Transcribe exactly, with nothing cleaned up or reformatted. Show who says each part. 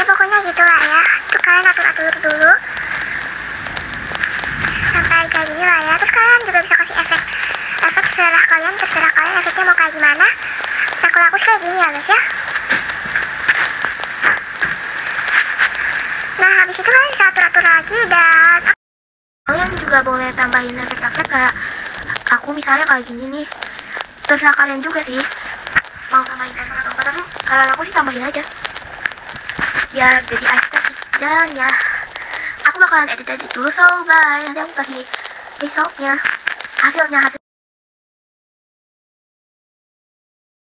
Speaker 1: Ya pokoknya gitu lah ya, tuh kalian atur-atur dulu sampai kayak gini lah ya. Terus kalian juga bisa kasih efek efek serah kalian, terserah kalian efeknya mau kayak gimana. Nah kalau aku kayak gini ya guys ya. Nah habis itu kalian bisa atur-atur lagi, dan kalian juga boleh tambahin efek-efek kayak aku misalnya kayak gini nih. Terserah kalian juga sih mau tambahin efek atau apa, tapi kalau aku sih tambahin aja biar jadi estetik. Dan ya aku bakalan edit edit dulu, so bye. Nanti aku kasih besoknya hasilnya hasil